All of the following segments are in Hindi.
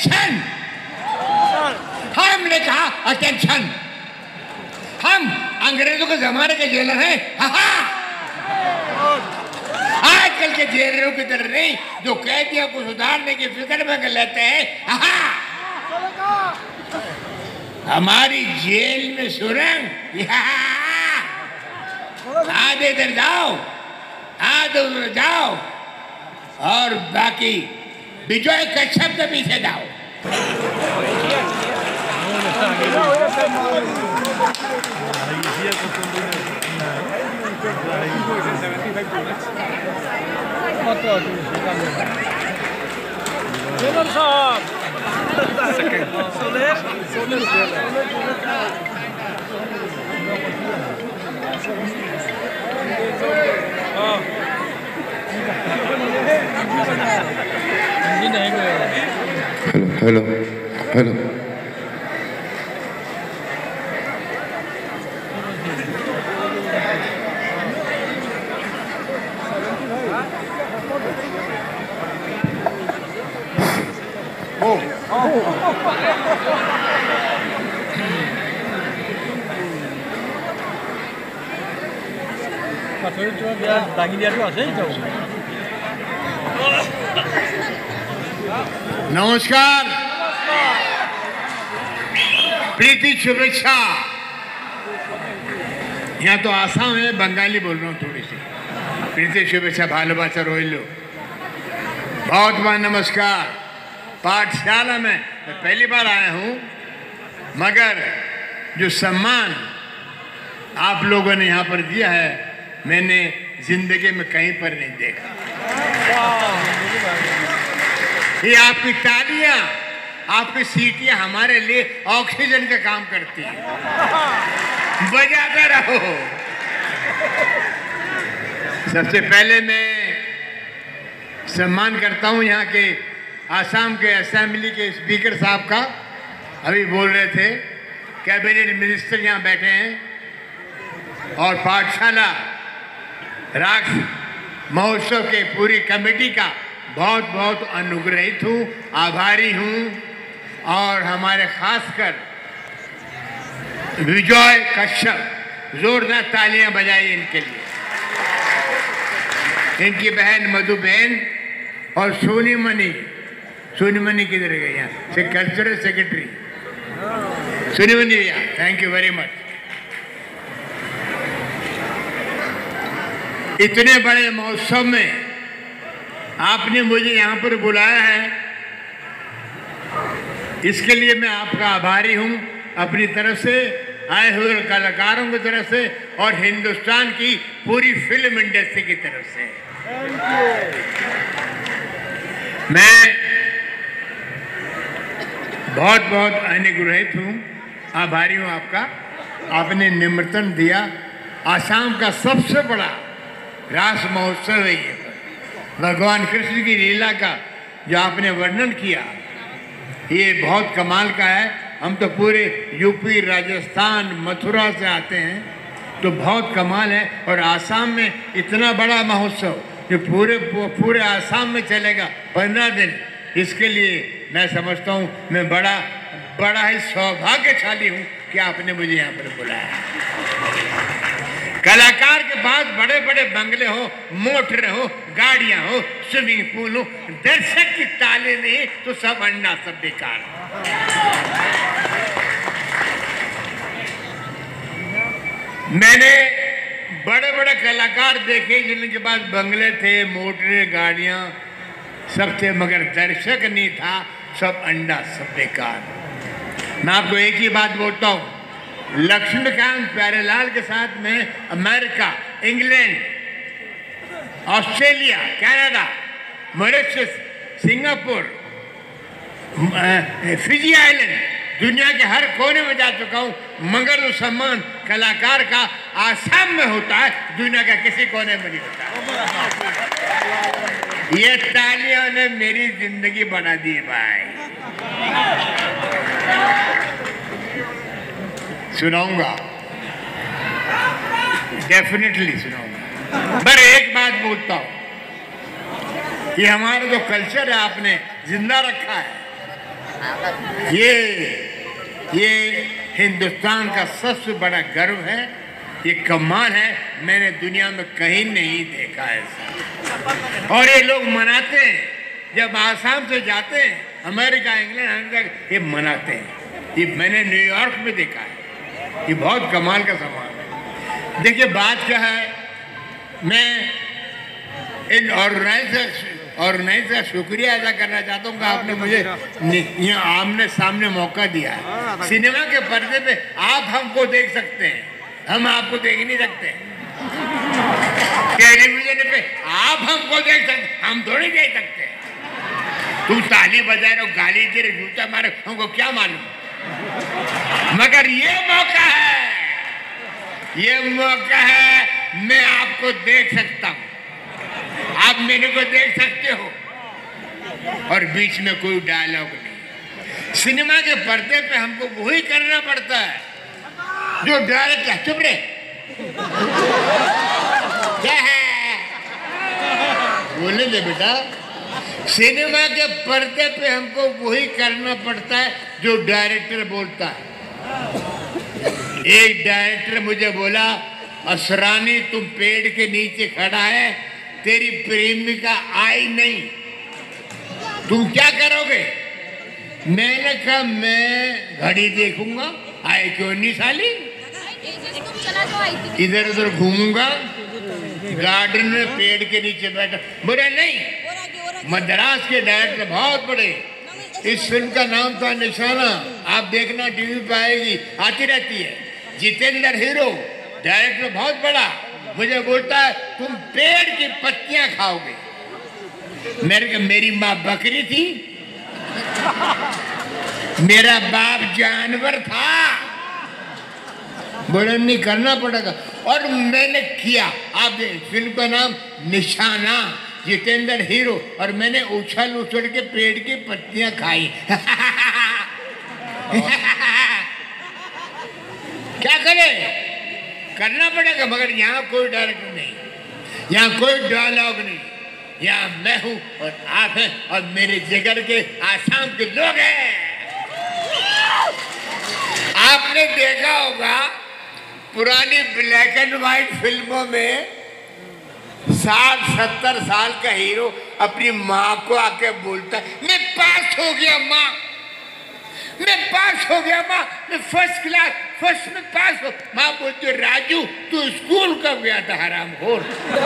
अटेंशन, हमने कहा अटेंशन। हम अंग्रेजों के जमाने के जेलर हैं। आजकल के जेलरों की तरह नहीं जो कैदियों को सुधारने की फिक्र में कर लेते हैं। हमारी जेल में सुरंग, आधे इधर जाओ आधे उधर जाओ और बाकी विजय कश्यप के पीछे जाओ। Hello hello hello. नमस्कार, प्रीति शुभेच्छा। यहाँ तो आसाम है, बंगाली बोल रहा हूँ थोड़ी सी। प्रीति शुभेच्छा, भालोबासा रोहिलो। बहुत बहुत नमस्कार। पाठशाला में मैं पहली बार आया हूँ, मगर जो सम्मान आप लोगों ने यहाँ पर दिया है मैंने जिंदगी में कहीं पर नहीं देखा। ये आपकी तालियां, आपकी सीटियां हमारे लिए ऑक्सीजन का काम करती हैं। बजाते रहो। सबसे पहले मैं सम्मान करता हूं यहाँ के आसाम के असेंबली के स्पीकर साहब का। अभी बोल रहे थे, कैबिनेट मिनिस्टर यहाँ बैठे हैं और पाठशाला राष्ट्र महोत्सव के पूरी कमेटी का बहुत बहुत अनुग्रहित हूँ, आभारी हूँ। और हमारे खासकर विजय कश्यप, जोरदार तालियां बजाई इनके लिए। इनकी बहन मधु बहन और सोनीमणि किधर गई यहाँ से, कल्चरल सेक्रेटरी सोनीमणि भैया, थैंक यू वेरी मच। इतने बड़े महोत्सव में आपने मुझे यहाँ पर बुलाया है, इसके लिए मैं आपका आभारी हूँ, अपनी तरफ से, आए हुए कलाकारों की तरफ से और हिंदुस्तान की पूरी फिल्म इंडस्ट्री की तरफ से। मैं बहुत बहुत अनुग्रहित हूँ, आभारी हूँ आपका। आपने निमंत्रण दिया। आसाम का सबसे बड़ा रास महोत्सव है ये, भगवान कृष्ण की लीला का जो आपने वर्णन किया, ये बहुत कमाल का है। हम तो पूरे यूपी, राजस्थान, मथुरा से आते हैं, तो बहुत कमाल है। और आसाम में इतना बड़ा महोत्सव जो पूरे आसाम में चलेगा 15 दिन, इसके लिए मैं समझता हूँ मैं बड़ा ही सौभाग्यशाली हूँ कि आपने मुझे यहाँ पर बुलाया। कलाकार के पास बड़े बड़े बंगले हो, मोटर हो, गाड़ियां हो, स्विमिंग पूल हो, दर्शक की ताले नहीं तो सब अंडा, सब बेकार। मैंने बड़े बड़े कलाकार देखे जिनके पास बंगले थे, मोटरें, गाड़ियां सब थे, मगर दर्शक नहीं था, सब अंडा, सब बेकार। मैं आपको एक ही बात बोलता हूँ, लक्ष्मीकांत प्यारेलाल के साथ में America, England, Australia, Canada, Mauritius, Singapore, Fiji island, दुनिया के हर कोने में जा चुका हूँ, मगर वो सम्मान कलाकार का आसाम में होता है, दुनिया का किसी कोने में नहीं होता। ये तालियों ने मेरी जिंदगी बना दी भाई। सुनाऊंगा, डेफिनेटली सुनाऊंगा। पर एक बात बोलता हूं, ये हमारा जो कल्चर है आपने जिंदा रखा है। ये हिंदुस्तान का सबसे बड़ा गर्व है, ये कमाल है, मैंने दुनिया में कहीं नहीं देखा ऐसा। और ये लोग मनाते हैं, जब आसाम से जाते हैं अमेरिका, इंग्लैंड, ये मनाते हैं। ये मैंने न्यूयॉर्क में देखा है, ये बहुत कमाल का सामान है। देखिए बात क्या है, मैं इन ऑर्गेनाइजर का शुक्रिया अदा करना चाहता हूँ कि आपने मुझे यहाँ आमने सामने मौका दिया है। सिनेमा के पर्दे पे आप हमको देख सकते हैं, हम आपको देख नहीं सकते। टेलीविजन पे आप हमको देख सकते, हम थोड़ी देख सकते। तुम ताली बजा रहे हो, गाली दे रहे, जूता मारे, हमको क्या मालूम। मगर ये मौका है, ये मौका है, मैं आपको देख सकता हूँ, आप मेरे को देख सकते हो, और बीच में कोई डायलॉग नहीं। सिनेमा के पर्दे पे हमको वही करना पड़ता है जो डायरेक्टर। चुप रहे, क्या है, बोलने दे बेटा। सिनेमा के पर्दे पे हमको वही करना पड़ता है जो डायरेक्टर बोलता है। एक डायरेक्टर मुझे बोला, असरानी तुम पेड़ के नीचे खड़ा है, तेरी प्रेमिका आई नहीं, तुम क्या करोगे? मैंने कहा मैं घड़ी देखूंगा, आए क्यों नहीं साली, इधर उधर घूमूंगा, गार्डन में पेड़ के नीचे बैठा। बोला नहीं, मद्रास के डायरेक्टर बहुत बड़े, इस फिल्म का नाम था निशाना, आप देखना टीवी पे आएगी, आती रहती है। जितेंद्र हीरो, डायरेक्टर बहुत बड़ा, मुझे बोलता है तुम पेड़ की पत्तियां खाओगे। मेरी माँ बकरी थी, मेरा बाप जानवर था, बोले नहीं करना पड़ेगा, और मैंने किया। आप फिल्म का नाम निशाना, जितेंद्र हीरो, और मैंने उछल उछल के पेड़ की पत्तियां खाई। क्या करे, करना पड़ेगा। मगर यहाँ कोई डायरेक्टर नहीं, यहाँ कोई डायलॉग नहीं, यहाँ मैं हूँ और आप हैं और मेरे जिगर के आसाम के लोग हैं। आपने देखा होगा पुरानी ब्लैक एंड व्हाइट फिल्मों में 60-70 साल का हीरो अपनी माँ को आके बोलता है, मैं पास हो गया माँ, मैं पास हो गया माँ, मैं फर्स्ट क्लास फर्स्ट में पास हो। माँ बोलती राजू तू स्कूल कब गया था हरामखोर।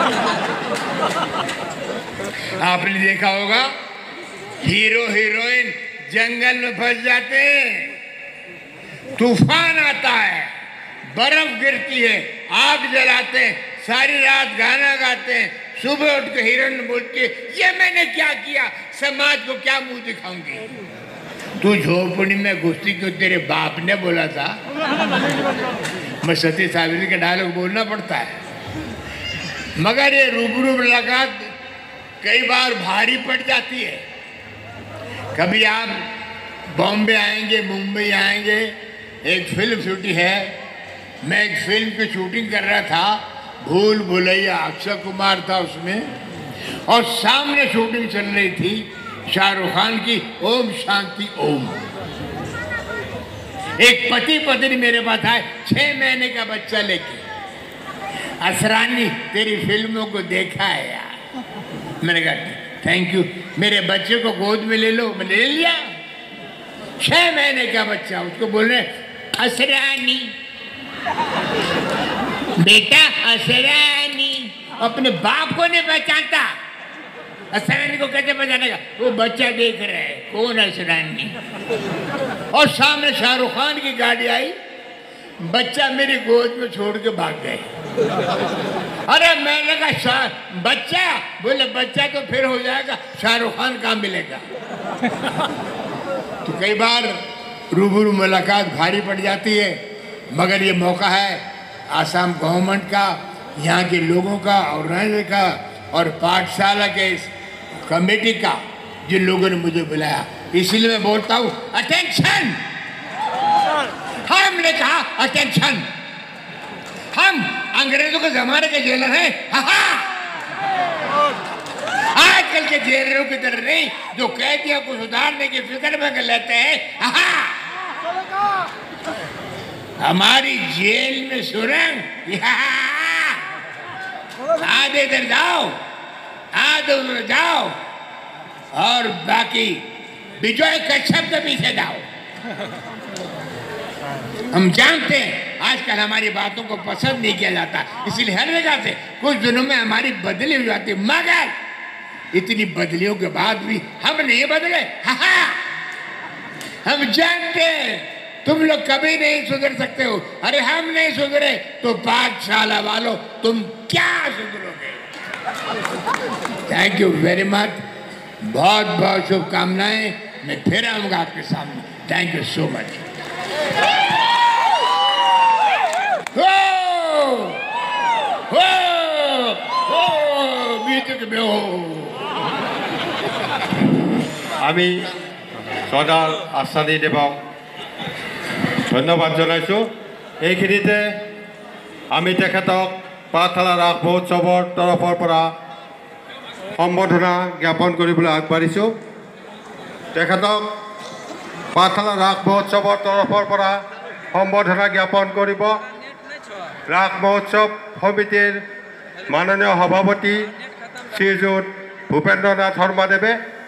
आपने देखा होगा हीरो हीरोइन जंगल में फंस जाते हैं, तूफान आता है, बर्फ गिरती है, आग जलाते हैं, सारी रात गाना गाते हैं, सुबह उठ के हीरोइन बोलती है ये मैंने क्या किया, समाज को क्या मुंह दिखाऊंगी। तू झोपड़ी में घुसती क्यों, तेरे बाप ने बोला था। मैं सती सावित्री का डायलॉग बोलना पड़ता है। मगर ये रूबरू मुलाकात कई बार भारी पड़ जाती है। कभी आप बॉम्बे आएंगे, मुंबई आएंगे, एक फिल्म शूटिंग है, मैं एक फिल्म की शूटिंग कर रहा था, भूल भुलैया, अक्षय कुमार था उसमें, और सामने शूटिंग चल रही थी शाहरुख खान की ओम शांति ओम। एक पति पत्नी मेरे पास आए 6 महीने का बच्चा लेके, असरानी तेरी फिल्मों को देखा है यार। मैंने कहा थैंक यू, मेरे बच्चे को गोद में ले लो। मैंने ले लिया, 6 महीने का बच्चा, उसको बोल रहे असरानी बेटा, असरानी। अपने बाप को नहीं पहचानता, असरानी को कैसे पहचानेगा? वो बच्चा देख रहा है कौन असरानी। और सामने शाहरुख खान की गाड़ी आई, बच्चा मेरी गोद में छोड़ के भाग गए। अरे मैंने कहा बच्चा, बोले बच्चा तो फिर हो जाएगा, शाहरुख खान कहाँ मिलेगा। तो कई बार रूबरू मुलाकात भारी पड़ जाती है, मगर ये मौका है आसाम गवर्नमेंट का, यहाँ के लोगों का, ऑर्गेनाइजर का और पाठशाला के इस कमेटी का, जिन लोगों ने मुझे बुलाया। इसलिए मैं बोलता हूँ अटेंशन। हमने कहा अटेंशन, हम अंग्रेजों के जमाने के जेलर हैं। आज आजकल के जेलरों की तरह नहीं जो कैदियों को सुधारने की फिक्र में कर लेते हैं। हमारी जेल में सुरंग, आधे इधर जाओ, आधे उधर जाओ, और बाकी विजय कश्यप के पीछे जाओ। हम जानते हैं आजकल हमारी बातों को पसंद नहीं किया जाता, इसलिए हर जगह से कुछ दिनों में हमारी बदली हो जाती, मगर इतनी बदलियों के बाद भी हम नहीं बदले। हम जानते हैं तुम लोग कभी नहीं सुधर सकते हो। अरे हम नहीं सुधरे तो पाठशाला वालों तुम क्या सुधरोगे। थैंक यू वेरी मच, बहुत बहुत शुभकामनाएं। मैं फिर आऊंगा आपके सामने। Thank you so much. আমি সদাল আশ্বাদী দেৱক ধন্যবাদ জনাইছোঁ। এইখিনিতে আমি তেখেতক পাঠশালা ৰাস মহোৎসৱৰ তৰফৰ পৰা সম্বৰ্ধনা জ্ঞাপন কৰিবলৈ আগবাঢ়িছোঁ। তেখেতক পাঠশালা ৰাস মহোৎসৱৰ তৰফৰ পৰা সম্বৰ্ধনা জ্ঞাপন কৰিব ৰাস মহোৎসৱ সমিতিৰ মাননীয় সভাপতি শ্ৰীযুত ভূপেন্দ্ৰ নাথ শৰ্মাদেৱে।